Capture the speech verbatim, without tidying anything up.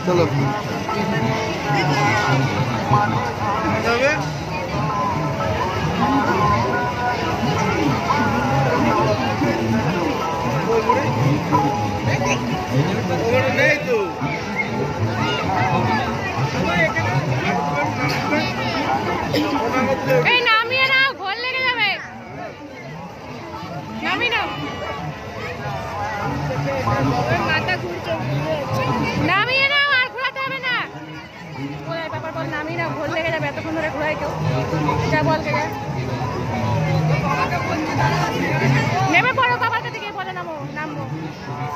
চলো নেই তো এই নামিয়ে নাও, ঘোল লেগে যাবে। নামিয়ে নাও, মাথা ঘুরছে। নামিয়ে নাও, আর ঘোরাতে হবে না। ওই ব্যাপার বল, নামিয়ে নাও, ঘোল লেগে যাবে। এতক্ষণ ধরে ঘোরাই কেউ যা বল কে নেমে পড়ো, বাবার কাছে গিয়ে বলে নামো নামবো।